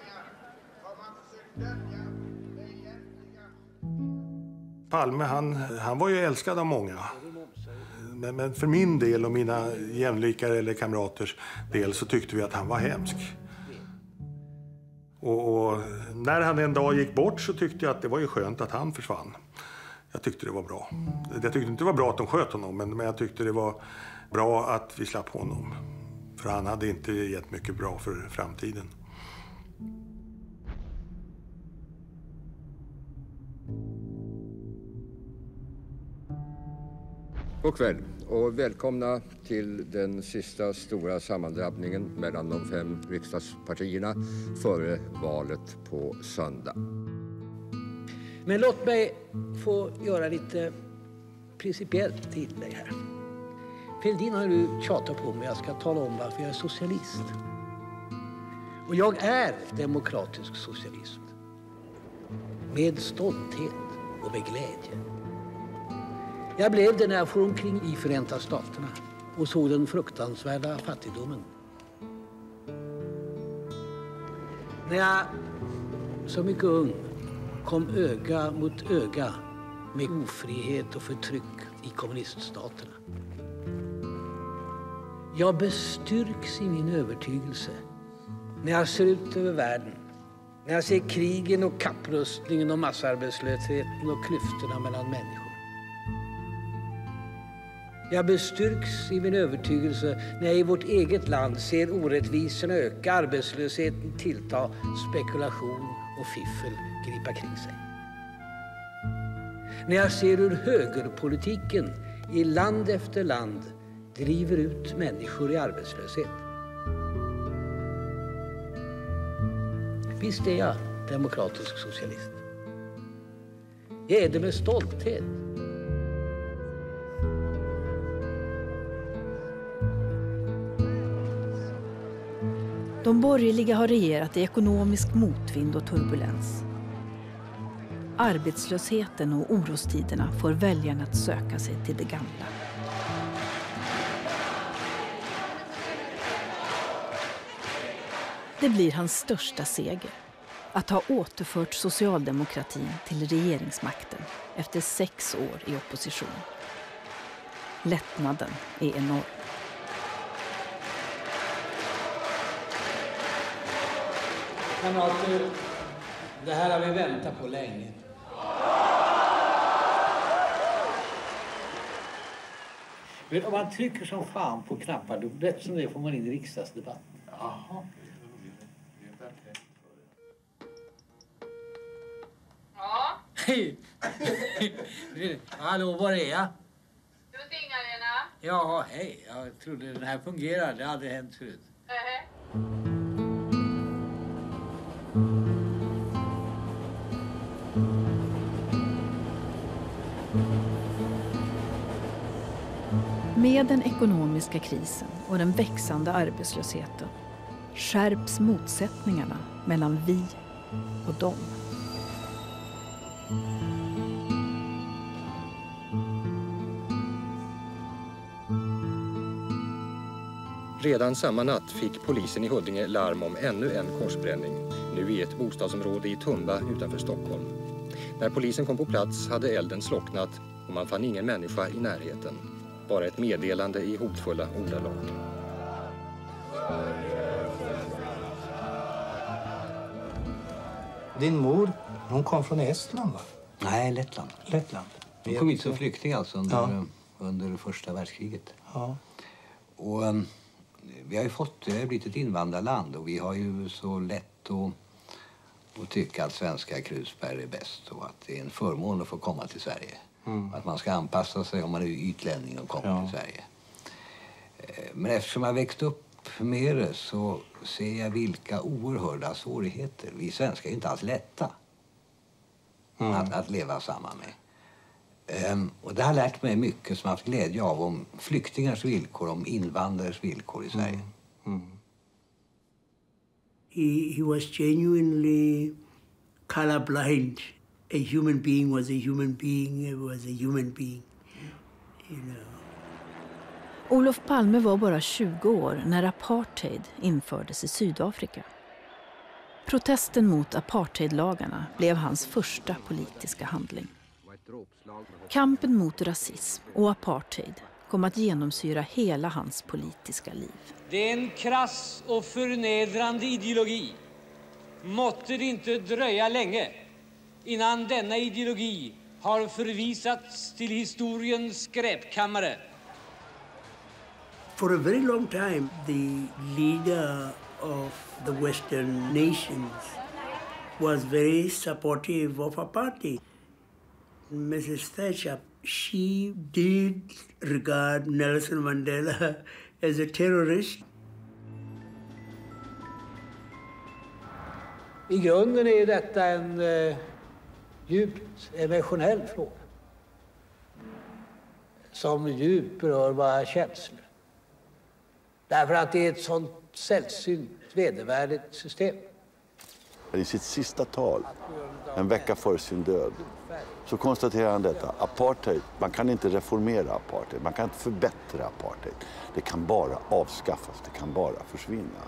[SPEAKER 14] Palme, han var ju älskad av många. Men för min del och mina jämlikar eller kamraters del så tyckte vi att han var hemsk. Och när han en dag gick bort så tyckte jag att det var ju skönt att han försvann. Jag tyckte det var bra. Jag tyckte inte det var bra att de sköt honom, men jag tyckte det var bra att vi slapp honom. För han hade inte gett mycket bra för framtiden.
[SPEAKER 24] God kväll och välkomna till den sista stora sammandrabbningen mellan de 5 riksdagspartierna före valet på söndag.
[SPEAKER 21] Men låt mig få göra lite principiellt tillägg här. Fälldin har ju tjatat på mig, jag ska tala om varför jag är socialist. Och jag är demokratisk socialism. Med stolthet och med glädje. Jag blev det när jag for omkring i Förenta Staterna och såg den fruktansvärda fattigdomen. När jag som mycket ung kom öga mot öga med ofrihet och förtryck i kommuniststaterna. Jag bestyrks i min övertygelse när jag ser ut över världen. När jag ser krigen och kapprustningen och massarbetslösheten och klyftorna mellan människor. Jag bestyrks i min övertygelse när jag i vårt eget land ser orättvisorna öka, arbetslösheten tillta, spekulation och fiffel gripa kring sig. När jag ser hur högerpolitiken i land efter land driver ut människor i arbetslöshet. Visst är jag demokratisk socialist. Jag är det med stolthet.
[SPEAKER 5] De borgerliga har regerat i ekonomisk motvind och turbulens. Arbetslösheten och orostiderna får väljarna att söka sig till det gamla. Det blir hans största seger. Att ha återfört socialdemokratin till regeringsmakten efter 6 år i opposition. Lättnaden är enorm.
[SPEAKER 21] Kamrater, det här har vi väntat på länge. Men om man trycker som fan på knappar, då rätt som det får man in i riksdagsdebatt.
[SPEAKER 1] Jaha.
[SPEAKER 2] Ja.
[SPEAKER 21] Hej! Hallå, var är jag?
[SPEAKER 2] Du är Inga-Lena.
[SPEAKER 21] Ja, hej. Jag trodde den här fungerar. Det har aldrig hänt förut.
[SPEAKER 5] Med den ekonomiska krisen och den växande arbetslösheten skärps motsättningarna mellan vi och dem.
[SPEAKER 6] Redan samma natt fick polisen i Huddinge larm om ännu en korsbränning, nu i ett bostadsområde i Tumba utanför Stockholm. När polisen kom på plats hade elden slocknat och man fann ingen människa i närheten. Bara ett meddelande i hotfulla ordalag.
[SPEAKER 26] Din mor, hon kom från Estland, va?
[SPEAKER 21] Nej, Lettland.
[SPEAKER 26] Lettland.
[SPEAKER 21] Hon kom hit som flykting alltså under första världskriget.
[SPEAKER 26] Ja.
[SPEAKER 21] Och vi har ju blivit ett invandrarland och vi har ju så lätt att tycka att svenska krusbär är bäst och att det är en förmån att få komma till Sverige. Att man ska anpassa sig om man är utlänning och kommer till Sverige. Men eftersom jag växt upp med det så ser jag vilka oerhörda svårigheter. Vi svenskar är inte alls lätta att leva samman med. Och det har lärt mig mycket som jag har haft glädje av om flyktingars villkor, om invandrares villkor i Sverige.
[SPEAKER 7] He was genuinely colorblind. A human being was a human being, was a human being. You know.
[SPEAKER 5] Olof Palme var bara 20 år när apartheid infördes i Sydafrika. Protesten mot apartheidlagarna blev hans första politiska handling. Kampen mot rasism och apartheid kom att genomsyra hela hans politiska liv.
[SPEAKER 10] Det är en krass och förnedrande ideologi. Måtte det inte dröja länge innan denna ideologi har förvisats till historiens skräpkammare.
[SPEAKER 7] For a very long time, the leader of the Western nations was very supportive of apartheid. Mrs. Thatcher, she did regard Nelson Mandela as a terrorist.
[SPEAKER 21] I grunden är detta en djupt emotionell fråga som djupt berör våra känslor. Därför att det är ett sånt sällsynt vedervärdigt system.
[SPEAKER 22] I sitt sista tal, en vecka före sin död, så konstaterar han detta. Apartheid, man kan inte reformera apartheid, man kan inte förbättra apartheid. Det kan bara avskaffas, det kan bara försvinna.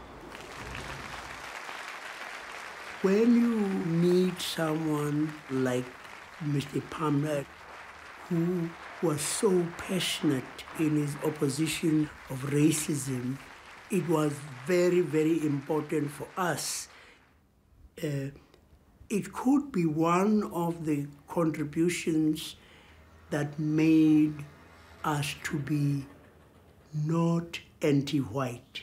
[SPEAKER 7] When you meet someone like Mr. Palme, who was so passionate in his opposition of racism, it was very, very important for us. It could be one of the contributions that made us to be not anti-white.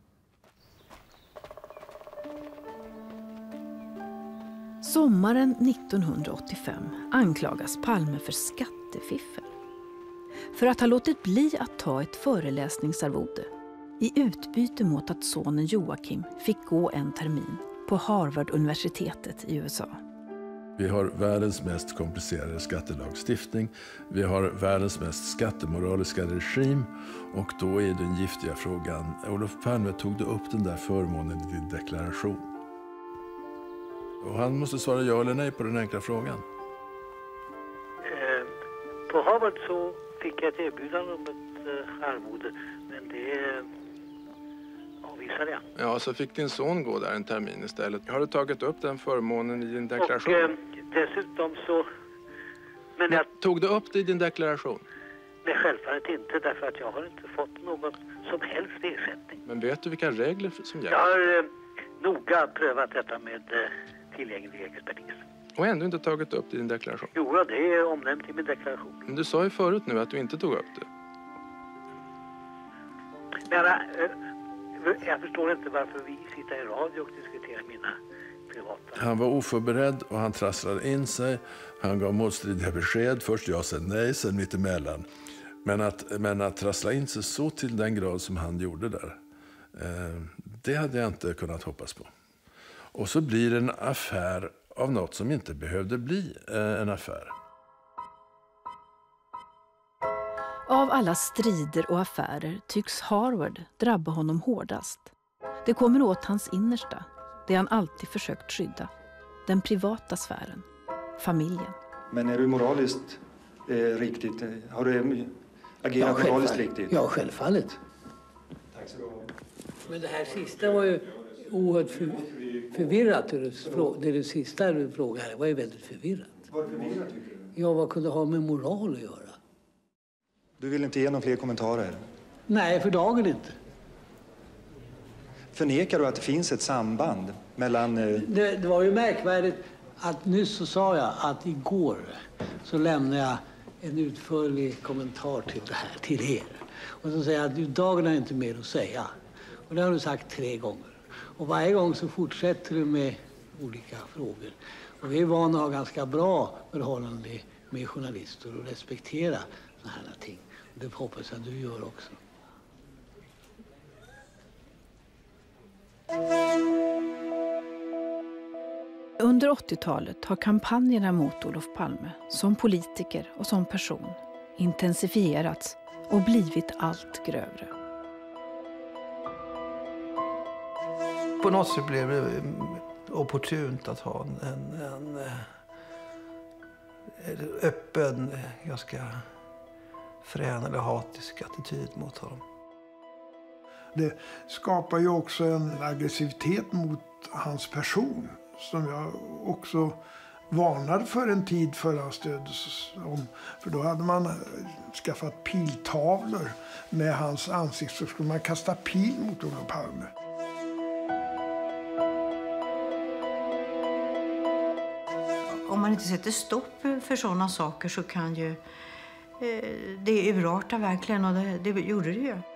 [SPEAKER 5] Sommaren 1985 anklagas Palme för skattefiffel. För att ha låtit bli att ta ett föreläsningsarvode i utbyte mot att sonen Joakim fick gå en termin på Harvard-universitetet i USA.
[SPEAKER 15] Vi har världens mest komplicerade skattelagstiftning. Vi har världens mest skattemoraliska regim. Och då är den giftiga frågan, Olof Palme, tog du upp den där förmånen i din deklaration? Och han måste svara ja eller nej på den enkla frågan.
[SPEAKER 7] På Harvard så fick jag ett erbjudande om ett arvode, men det avvisade jag.
[SPEAKER 16] Ja, så fick din son gå där en termin istället. Har du tagit upp den förmånen i din deklaration?
[SPEAKER 7] Och dessutom så... Men jag...
[SPEAKER 16] Tog du upp det i din deklaration?
[SPEAKER 7] Nej, självfallet inte, därför att jag har inte fått någon som helst ersättning.
[SPEAKER 16] Men vet du vilka regler som gäller?
[SPEAKER 7] Jag har noga prövat detta med tillgänglig expertis.
[SPEAKER 16] Och ändå inte tagit upp det i din deklaration?
[SPEAKER 7] Jo, det är omnämnt i min deklaration.
[SPEAKER 16] Men du sa ju förut nu att du inte tog upp det.
[SPEAKER 21] Men jag förstår inte varför vi sitter i radio och diskuterar mina privata...
[SPEAKER 15] Han var oförberedd och han trasslade in sig. Han gav motstridiga besked. Först jag, sen nej, sen mittemellan. Men att trassla in sig så till den grad som han gjorde där, det hade jag inte kunnat hoppas på. Och så blir det en affär av något som inte behövde bli en affär.
[SPEAKER 5] Av alla strider och affärer tycks Harvard drabba honom hårdast. Det kommer åt hans innersta, det han alltid försökt skydda. Den privata sfären, familjen.
[SPEAKER 3] Men är du moraliskt riktigt? Har du agerat moraliskt riktigt?
[SPEAKER 21] Ja, självfallet.
[SPEAKER 3] Tack så mycket.
[SPEAKER 21] Men det här sista var ju oerhört förvirrat. Det sista du frågade här var ju väldigt förvirrat.
[SPEAKER 3] Var det förvirrat tycker du?
[SPEAKER 21] Ja, vad kunde ha med moral att göra?
[SPEAKER 3] Du vill inte ge någon fler kommentarer?
[SPEAKER 21] Nej, för dagen inte.
[SPEAKER 3] Förnekar du att det finns ett samband mellan...
[SPEAKER 21] Det var ju märkvärdigt att nyss så sa jag att igår så lämnade jag en utförlig kommentar till det här, till er. Och så säger jag att dagen har inte mer att säga. Och det har du sagt 3 gånger. Och varje gång så fortsätter du med olika frågor. Och vi är vana att ha ganska bra förhållande med journalister och respektera sådana här ting. Och det hoppas jag att du gör också.
[SPEAKER 5] Under 80-talet har kampanjerna mot Olof Palme som politiker och som person intensifierats och blivit allt grövre.
[SPEAKER 21] På något sätt blev det opportunt att ha en öppen, ganska frän eller hatisk attityd mot honom.
[SPEAKER 4] Det skapar ju också en aggressivitet mot hans person som jag också varnade för en tid för hans död. För då hade man skaffat piltavlor med hans ansikte, så skulle man kasta pil mot Olof Palme.
[SPEAKER 8] Om man inte sätter stopp för sådana saker så kan ju det urarta verkligen, och det gjorde det ju.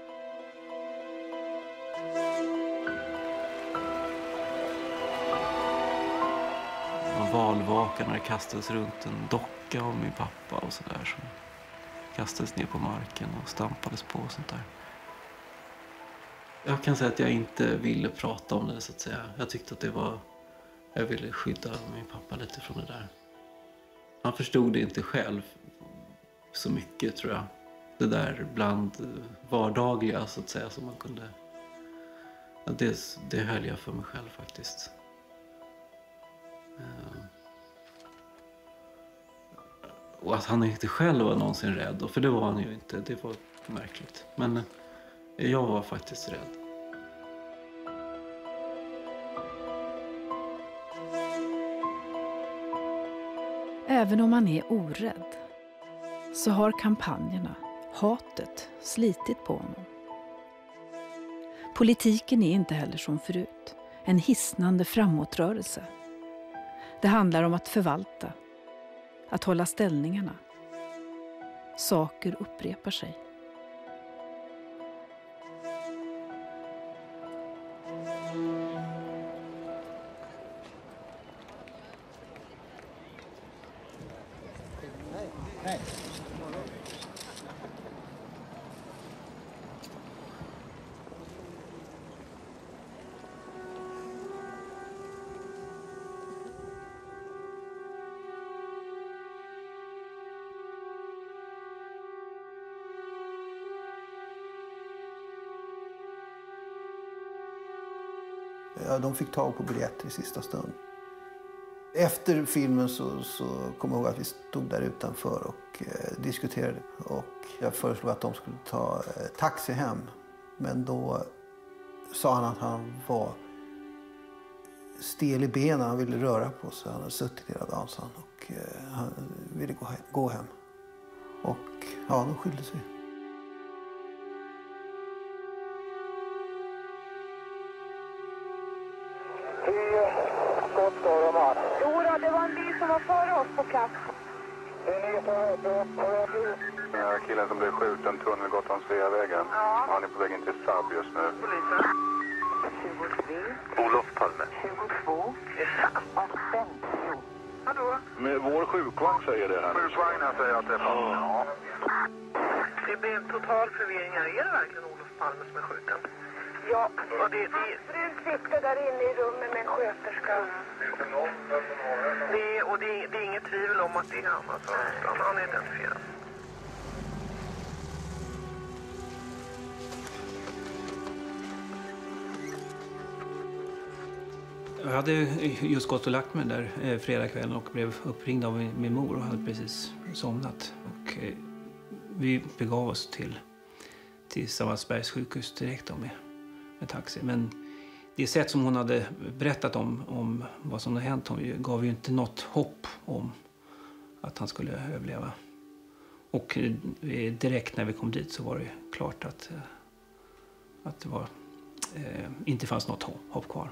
[SPEAKER 9] Valvakan när det kastades runt en docka av min pappa och sådär som kastades ner på marken och stampades på och sånt där. Jag kan säga att jag inte ville prata om det, så att säga. Jag tyckte att det var... Jag ville skydda min pappa lite från det där. Han förstod det inte själv så mycket, tror jag. Det där bland vardagliga, så att säga, som man kunde... Det höll jag för mig själv faktiskt. Och att han inte själv var någonsin rädd, för det var han ju inte, det var märkligt. Men jag var faktiskt rädd.
[SPEAKER 5] Även om man är orädd så har kampanjerna, hatet, slitit på honom. Politiken är inte heller som förut, en hisnande framåtrörelse. Det handlar om att förvalta, att hålla ställningarna. Saker upprepar sig.
[SPEAKER 21] Ja, de fick tag på biljetter i sista stund. Efter filmen så kom jag ihåg att vi stod där utanför och diskuterade. Och jag föreslog att de skulle ta taxi hem. Men då sa han att han var stel i benen, han ville röra på sig. Han hade suttit hela dagen, och han ville gå hem. Och ja, de skilde sig.
[SPEAKER 13] Jo, det var en bil som var före oss på plats. Killen som blev skjuten, Tunnelgatan, Sveavägen. Ja. Han är på väg in till Saab just nu.
[SPEAKER 2] Polisen.
[SPEAKER 13] 23. Olof Palme.
[SPEAKER 2] 22. 50. Hallå?
[SPEAKER 13] Med vår sjukvagn säger det här.
[SPEAKER 2] Sjukvagnen säger att det är Palme. Ja. Det blir en total förvirring här. Är det verkligen Olof Palme som är skjuten? Ja. Och det frun sitter där inne i rummet med en sköterska. Det är inget tvivel om att det är han. Alltså. Han är identifierad.
[SPEAKER 17] Jag hade just gått och lagt mig där fredagskvällen och blev uppringd av min mor och hade precis somnat. Och vi begav oss till Sabbatsbergs sjukhus direkt då med taxi. Men det sätt som hon hade berättat om vad som hade hänt gav ju inte något hopp om att han skulle överleva. Och direkt när vi kom dit så var det klart att det var, inte fanns något hopp kvar.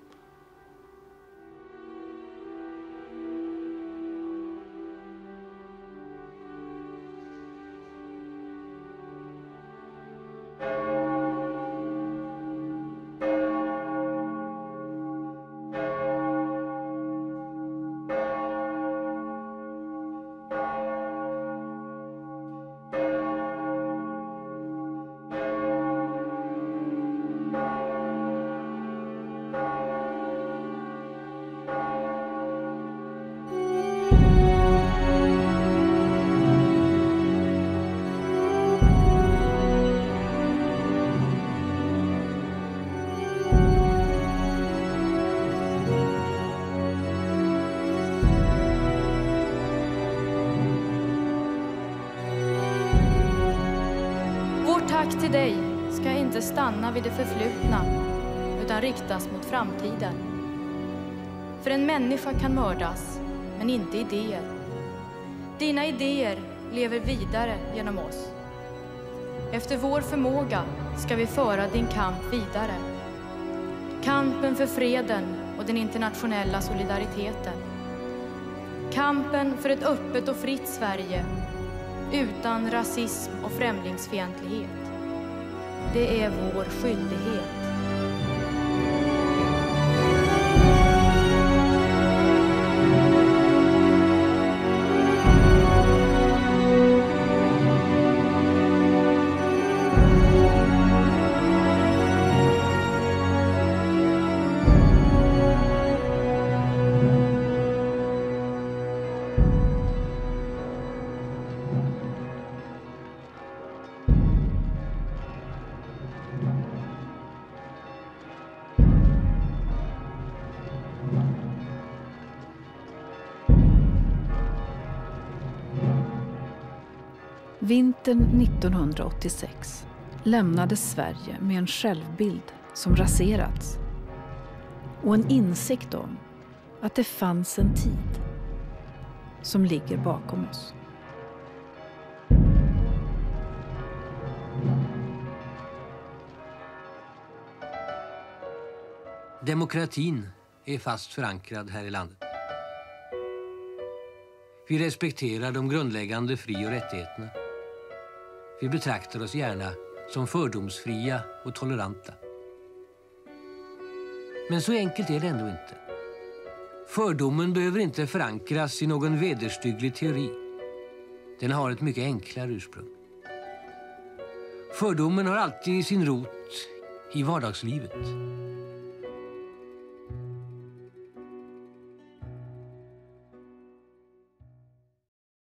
[SPEAKER 11] Tack till dig ska inte stanna vid det förflutna utan riktas mot framtiden. För en människa kan mördas, men inte idéer. Dina idéer lever vidare genom oss. Efter vår förmåga ska vi föra din kamp vidare. Kampen för freden och den internationella solidariteten. Kampen för ett öppet och fritt Sverige utan rasism och främlingsfientlighet. Det är vår skyldighet.
[SPEAKER 5] Vintern 1986 lämnade Sverige med en självbild som raserats och en insikt om att det fanns en tid som ligger bakom oss.
[SPEAKER 18] Demokratin är fast förankrad här i landet. Vi respekterar de grundläggande fri- och rättigheterna. Vi betraktar oss gärna som fördomsfria och toleranta. Men så enkelt är det ändå inte. Fördomen behöver inte förankras i någon vederstygglig teori. Den har ett mycket enklare ursprung. Fördomen har alltid sin rot i vardagslivet.